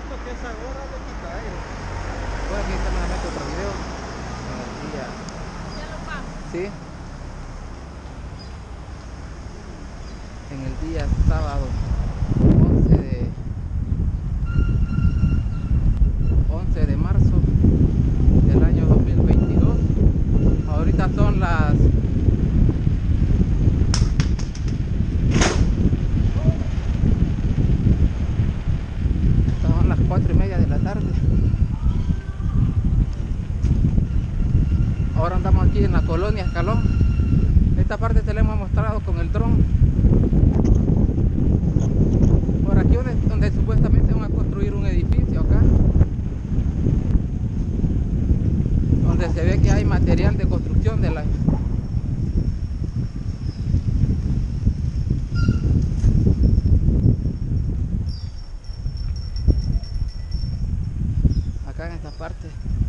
esto que es ahora de Quitaero. Bueno, aquí también me meto otro video en el día. Ya lo paso. Sí, en el día sábado 11 de marzo del año 2022. Ahorita son las son las 4:30 de la tarde. Ahora andamos aquí en la colonia Escalón. Esta parte te la hemos mostrado con el dron. Por aquí donde supuestamente van a construir un edificio acá, donde se ve que hay material de construcción de la acá en esta parte.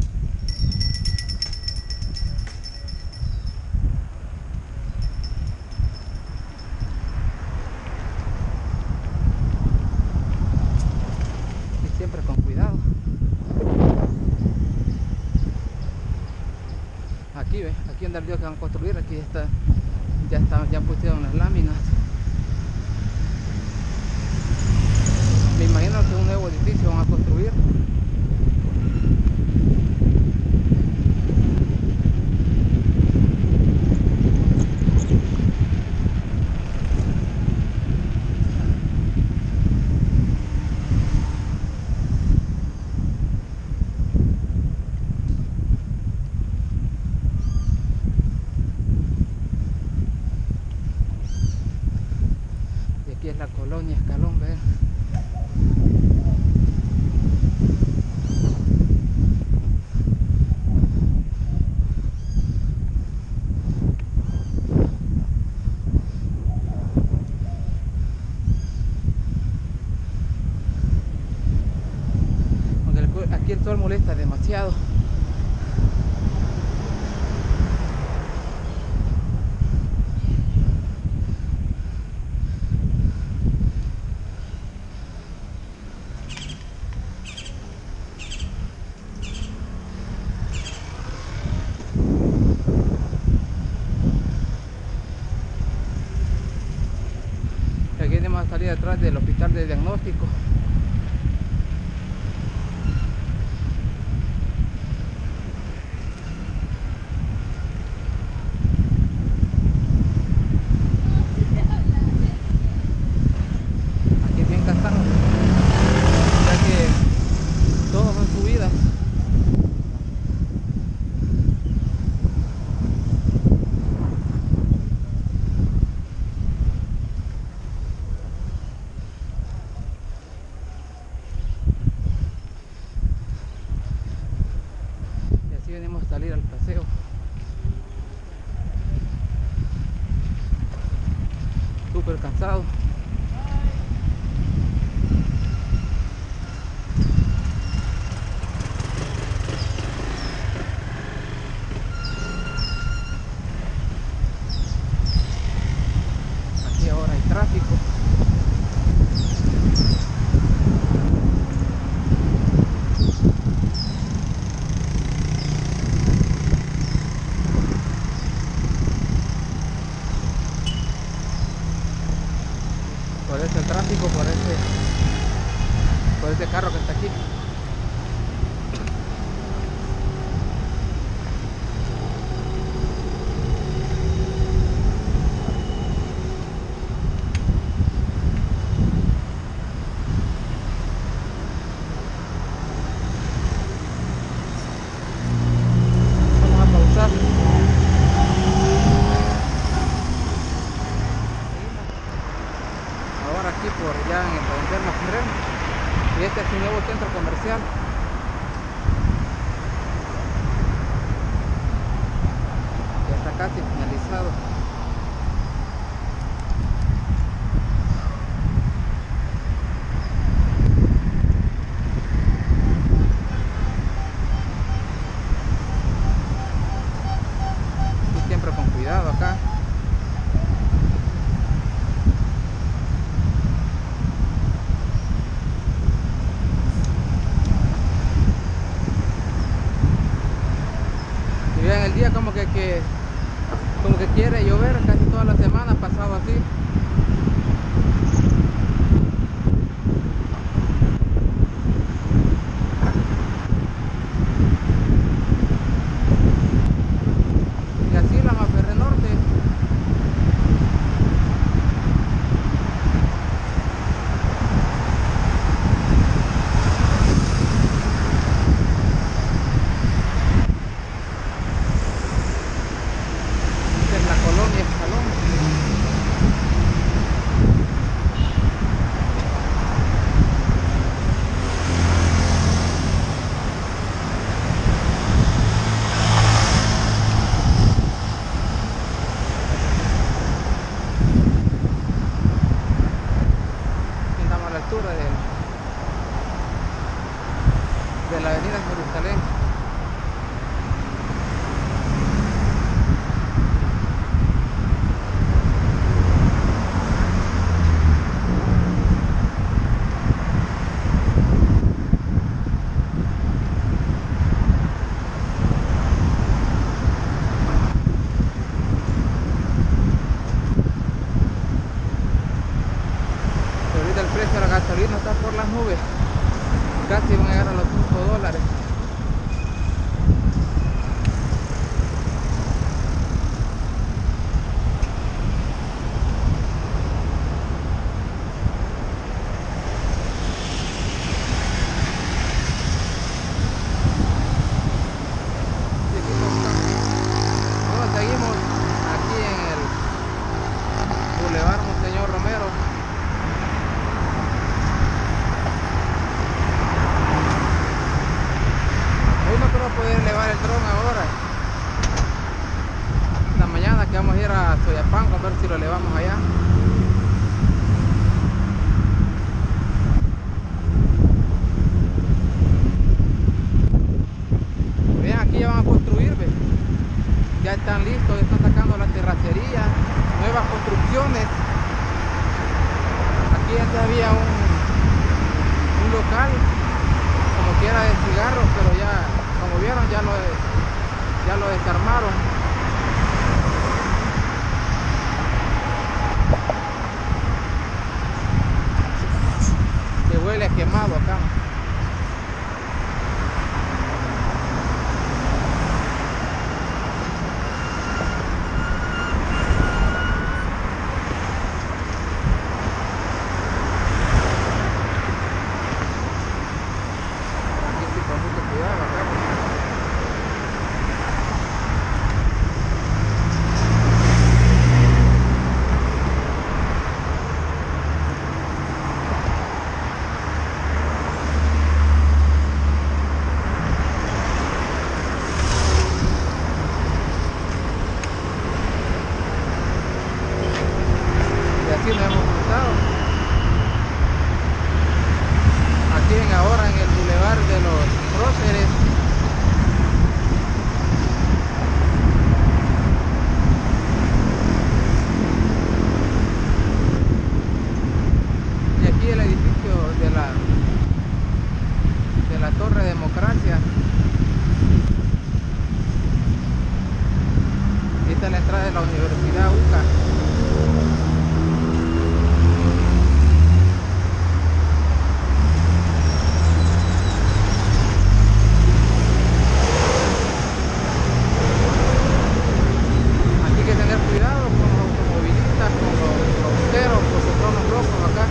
Y siempre con cuidado. Aquí ve, aquí donde el río que van a construir, aquí ya pusieron las láminas. Me imagino que un nuevo edificio van a construir. Y aquí es la colonia Escalón, ve. Aquí el sol molesta demasiado. Aquí tenemos a salir detrás del hospital de diagnóstico. Aquí bien Castán, ya que todos son subidas. Y así venimos a salir al paseo. Súper cansado. Aquí ahora hay tráfico. Por ese tráfico, por ese carro que está aquí. Vamos a pausar. Ahora aquí por ya en el Redondel Mastrel. Y este es un nuevo centro comercial. Ya está casi finalizado. Y siempre con cuidado acá. como que quiere llover. Casi toda la semana ha pasado así. Y así la Maferre Norte. Esta es la colonia Escalón. Estamos a la altura de la avenida Jerusalén. Pero ahorita el precio de la gasolina está por las nubes. Casi van a llegar a los $5. Bueno, seguimos aquí en el Boulevard Monseñor Romero. Hoy no creo poder elevar el dron ahora. Esta mañana que vamos a ir a Soyapango a ver si lo elevamos allá. Vean, aquí ya van a construir, ¿ves? Ya están listos, ya están sacando la terracería, nuevas construcciones. Aquí antes había un local como que era de cigarros, pero ya, como vieron, ya lo desarmaron. Que huele a quemado acá. Aquí sí con mucho cuidado acá. Y así nos hemos cruzado. Aquí ahora en el Boulevard de los Próceres. Y aquí el edificio de la Torre Democracia. Esta es la entrada de la Universidad UCA. Aquí hay que tener cuidado con los automovilistas, con los cruceros, porque son los locos acá.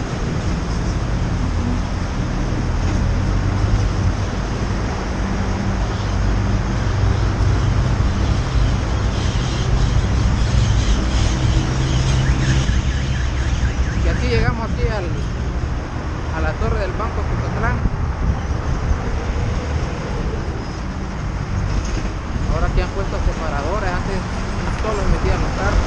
Y aquí llegamos aquí a la torre del Banco Cuscatlán. Ahora que han puesto separadores, antes solo metían los carros.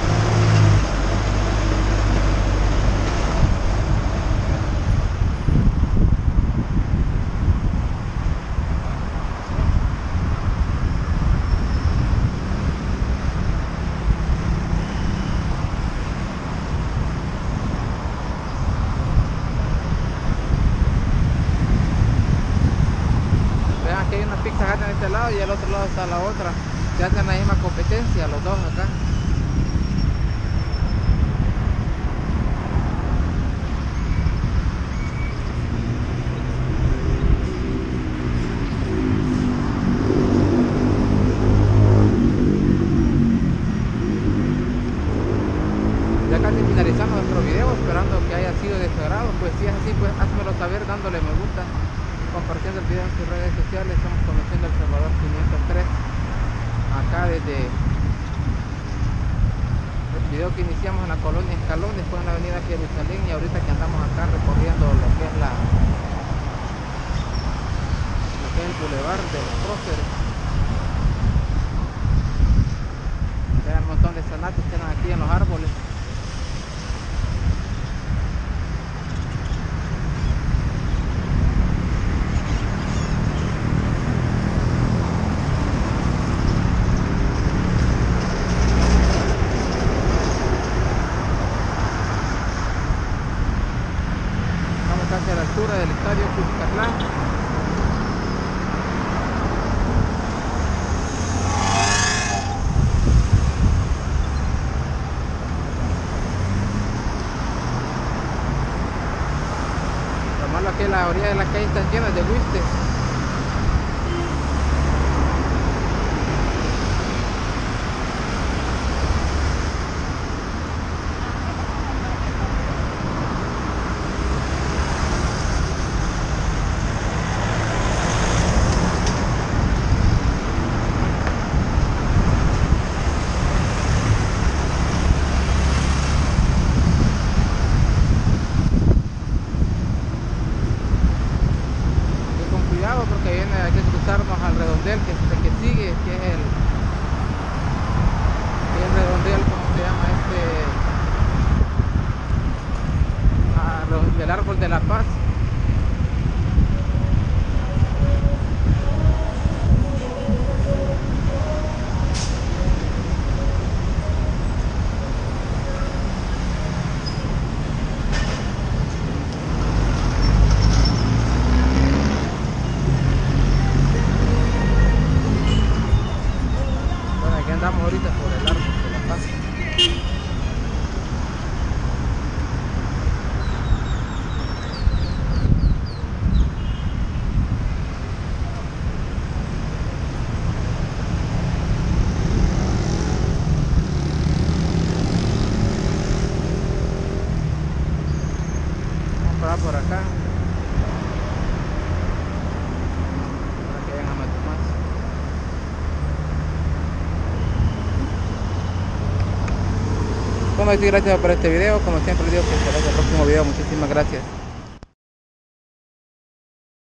Vean que hay una Pizza Hut en este lado y al otro lado está la otra. se hacen la misma competencia los dos acá. Ya casi finalizando nuestro video, esperando que haya sido de su agrado. Pues si es así, pues házmelo saber dándole me gusta, compartiendo el video en tus redes sociales. Estamos conociendo El Salvador 503 acá desde el video que iniciamos en la colonia Escalón, después en la avenida Jerusalén, y ahorita que andamos acá recorriendo lo que es el bulevar de los próceres. Vean un montón de zanates que están aquí en los árboles. Casi a la altura del estadio Cuscatlán. Lo malo es que la orilla de la calle están llenas de huistes. Porque viene, hay que cruzarnos al redondel que sigue, que es el redondel, ¿cómo se llama? Del árbol de la paz. Andamos ahorita por el árbol de la paz. Vamos a parar por acá para que vengan a Matumás. Bueno, gracias por este video. Como siempre digo, que será el próximo video. Muchísimas gracias.